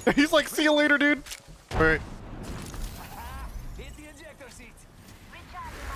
He's like, see you later, dude. All right. Hit the ejector seat.